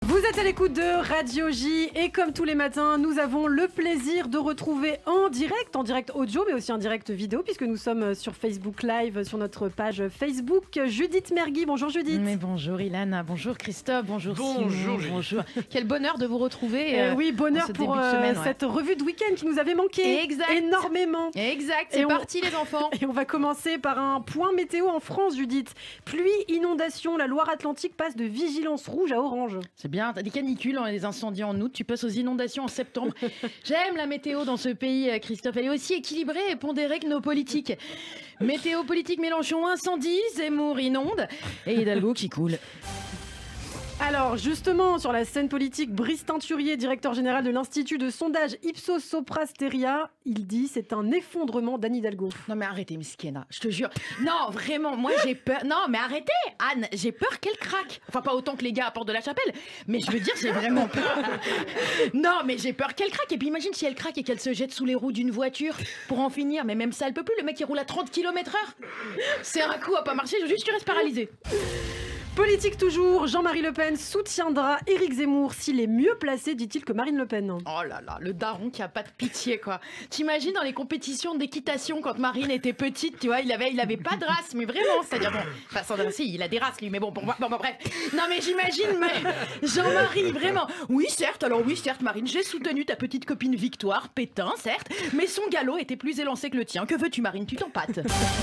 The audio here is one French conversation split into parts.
Vous êtes à l'écoute de Radio J et comme tous les matins, nous avons le plaisir de retrouver en direct audio mais aussi en direct vidéo puisque nous sommes sur Facebook Live, sur notre page Facebook. Judith Mergui, bonjour Judith. Mais bonjour Ilana, bonjour Christophe, bonjour Bonjour Simon, bonjour. Quel bonheur de vous retrouver. Oui, bonheur ce pour début de semaine, cette revue de week-end qui nous avait manqué énormément. Exact, c'est parti les enfants. Et on va commencer par un point météo en France Judith. Pluie, inondation, la Loire-Atlantique passe de vigilance rouge à orange. C'est bien, t'as des canicules, on a des incendies en août, tu passes aux inondations en septembre. J'aime la météo dans ce pays, Christophe. Elle est aussi équilibrée et pondérée que nos politiques. Météo politique Mélenchon incendie, Zemmour inonde et Hidalgo qui coule. Alors justement, sur la scène politique, Brice Teinturier, directeur général de l'Institut de sondage Ipsos Sopra Steria, il dit c'est un effondrement d'Anne Hidalgo. Non mais arrêtez Miskena, je te jure. Non vraiment, moi j'ai peur. Non mais arrêtez Anne, j'ai peur qu'elle craque. Enfin pas autant que les gars à Porte de la Chapelle, mais je veux dire j'ai vraiment peur. Non mais j'ai peur qu'elle craque. Et puis imagine si elle craque et qu'elle se jette sous les roues d'une voiture pour en finir. Mais même ça elle peut plus, le mec il roule à 30 km/h. C'est un coup à pas marcher, juste tu restes paralysé. Politique toujours, Jean-Marie Le Pen soutiendra Éric Zemmour s'il est mieux placé, dit-il, que Marine Le Pen. Oh là là, le daron qui a pas de pitié quoi. T'imagines dans les compétitions d'équitation quand Marine était petite, tu vois, il avait pas de race, mais vraiment, c'est-à-dire bon, enfin sans si, il a des races lui, mais bon bref. Non mais j'imagine, mais Jean-Marie vraiment. Oui certes, Marine, j'ai soutenu ta petite copine Victoire Pétain, certes, mais son galop était plus élancé que le tien. Que veux-tu Marine, tu t'empâtes.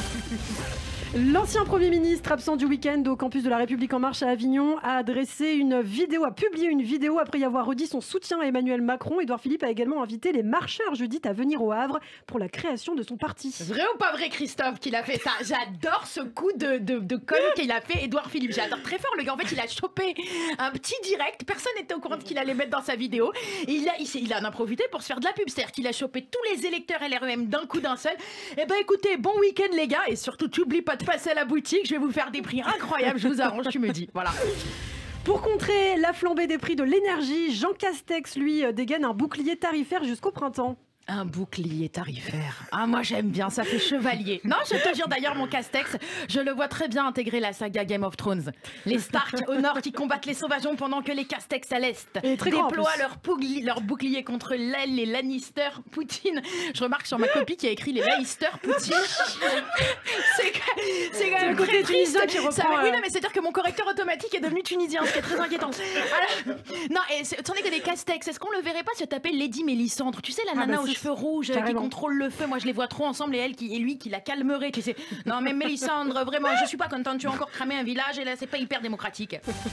L'ancien Premier ministre absent du week-end au campus de La République En Marche à Avignon a publié une vidéo après y avoir redit son soutien à Emmanuel Macron. Édouard Philippe a également invité les marcheurs Judith à venir au Havre pour la création de son parti. Vrai ou pas vrai Christophe qu'il a fait ça? J'adore ce coup de com qu'il a fait Édouard Philippe. J'adore très fort le gars. En fait il a chopé un petit direct. Personne n'était au courant qu'il allait mettre dans sa vidéo. Et il en a profité pour se faire de la pub. C'est-à-dire qu'il a chopé tous les électeurs LREM d'un coup d'un seul. Eh ben écoutez, bon week-end les gars. Et surtout t'oublies pas de passer à la boutique, je vais vous faire des prix incroyables, je vous arrange, tu me dis. Voilà. Pour contrer la flambée des prix de l'énergie, Jean Castex, lui, dégaine un bouclier tarifaire jusqu'au printemps. Un bouclier tarifaire. Ah, moi j'aime bien, ça fait chevalier. Non, je te jure d'ailleurs, mon Castex, je le vois très bien intégrer la saga Game of Thrones. Les Stark au nord qui combattent les sauvageons pendant que les Castex à l'est déploient leur bouclier contre les Lannister Poutine. Je remarque sur ma copie qui a écrit les Lannister Poutine. c'est quand même très triste. Qui reprend, oui, non, mais c'est-à-dire que mon correcteur automatique est devenu tunisien, ce qui est très inquiétant. Alors, non, et c'en est que des Castex. Est-ce qu'on le verrait pas se taper Lady Mélissandre? Tu sais, la nana aux cheveux rouges qui contrôle le feu. Moi, je les vois trop ensemble et lui qui la calmerait, tu sais. Non, mais Mélissandre, vraiment, je suis pas contente. Tu as encore cramé un village et là, c'est pas hyper démocratique.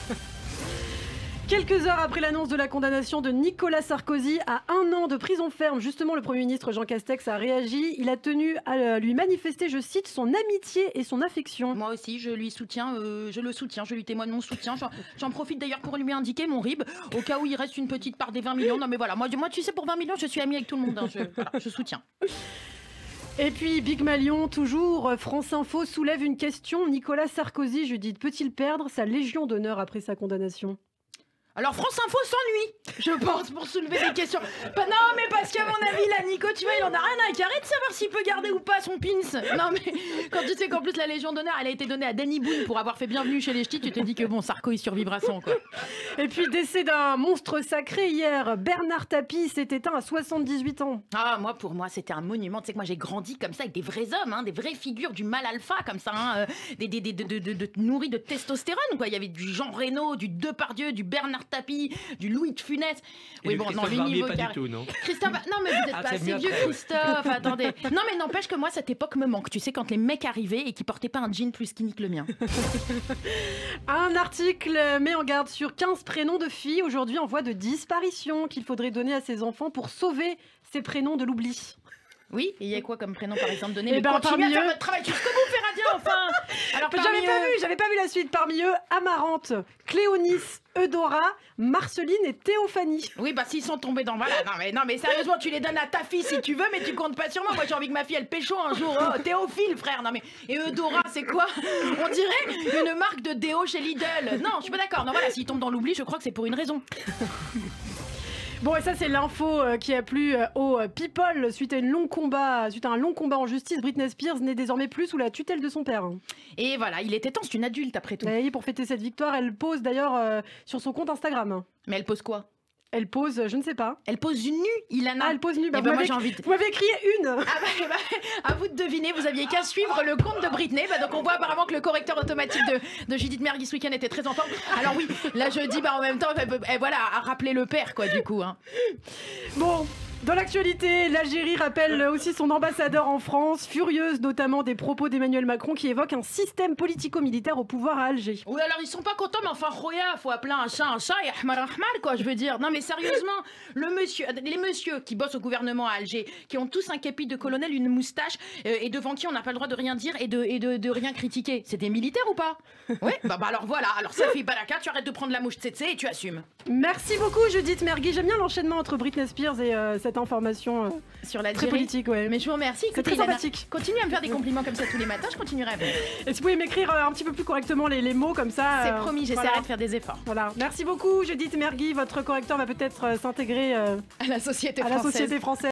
Quelques heures après l'annonce de la condamnation de Nicolas Sarkozy à 1 an de prison ferme, justement, le Premier ministre Jean Castex a réagi. Il a tenu à lui manifester, je cite, son amitié et son affection. Moi aussi, je le soutiens, je lui témoigne mon soutien. J'en profite d'ailleurs pour lui indiquer mon RIB, au cas où il reste une petite part des 20 millions. Non mais voilà, moi tu sais, pour 20 millions, je suis amie avec tout le monde. Hein. Je soutiens. Et puis, Big Malion, toujours, France Info soulève une question. Nicolas Sarkozy, Judith, peut-il perdre sa Légion d'honneur après sa condamnation ? Alors France Info s'ennuie, je pense, pour soulever des questions. Non mais parce qu'à mon avis là Nico, tu vois, il en a rien à carrer de savoir s'il peut garder ou pas son pins. Non mais quand tu sais qu'en plus la Légion d'honneur elle a été donnée à Danny Boone pour avoir fait Bienvenue chez les Ch'tis, tu te dis que bon, Sarko il survivra sans quoi. Et puis décès d'un monstre sacré hier, Bernard Tapie s'est éteint à 78 ans. Ah pour moi c'était un monument, tu sais que moi j'ai grandi comme ça avec des vrais hommes, hein, des vraies figures du mal alpha comme ça, hein, nourris de testostérone quoi. Il y avait du Jean Reno, du Depardieu, du Bernard Tapie, du Louis de Funès. Oui bon, non, les niveaux pas du tout, non. Christophe, non mais vous êtes pas assez vieux Christophe, attendez. Non mais n'empêche que moi cette époque me manque, tu sais, quand les mecs arrivaient et qui portaient pas un jean plus skinny que le mien. Un article met en garde sur 15 prénoms de filles aujourd'hui en voie de disparition qu'il faudrait donner à ses enfants pour sauver ces prénoms de l'oubli. Oui, et il y a quoi comme prénom par exemple donné? Mais continuez à faire votre travail jusqu'au bout, Ferradien, enfin. Alors j'avais pas vu la suite. Parmi eux, Amarante, Cléonis, Eudora, Marceline et Théophanie. Oui, bah s'ils sont tombés dans... Voilà, non mais sérieusement, tu les donnes à ta fille si tu veux, mais tu comptes pas sur moi. Moi j'ai envie que ma fille elle pécho un jour. Oh, Théophile, frère. Non mais... Et Eudora, c'est quoi? On dirait une marque de déo chez Lidl. Non, je suis pas d'accord. Non voilà, s'ils tombent dans l'oubli, je crois que c'est pour une raison. Bon, et ça, c'est l'info qui a plu aux people suite à un long combat en justice. Britney Spears n'est désormais plus sous la tutelle de son père. Et voilà, il était temps, c'est une adulte après tout. Et pour fêter cette victoire, elle pose d'ailleurs sur son compte Instagram. Mais elle pose quoi? Elle pose, je ne sais pas. Elle pose une nue, Ilana. Ah, elle pose nue. Bah, moi, j'ai envie de... Vous m'avez écrit une. À vous de deviner, vous aviez qu'à suivre le compte de Britney. Donc on voit apparemment que le correcteur automatique de Judith Mergui ce week-end était très en forme. Alors oui, là je dis en même temps, voilà, à rappeler le père quoi du coup. Hein. Bon. Dans l'actualité, l'Algérie rappelle aussi son ambassadeur en France, furieuse notamment des propos d'Emmanuel Macron qui évoque un système politico-militaire au pouvoir à Alger. Oui, alors ils sont pas contents, mais enfin, Khoya, faut appeler un chat et ahmar ahmar, quoi, je veux dire. Non, mais sérieusement, les messieurs qui bossent au gouvernement à Alger, qui ont tous un képi de colonel, une moustache, et devant qui on n'a pas le droit de rien dire et de rien critiquer, c'est des militaires ou pas? Oui, bah alors voilà, alors Safi Baraka, tu arrêtes de prendre la mouche tsetse et tu assumes. Merci beaucoup Judith Mergui, j'aime bien l'enchaînement entre Britney Spears et cette information sur la très politique. Ouais. Mais je vous remercie. C'est très sympathique. Continuez à me faire des compliments comme ça tous les matins, je continuerai à venir. Et si vous pouvez m'écrire un petit peu plus correctement les mots comme ça. C'est promis, j'essaierai de faire des efforts. Voilà. Merci beaucoup Judith Mergui, votre correcteur va peut-être s'intégrer à la société française.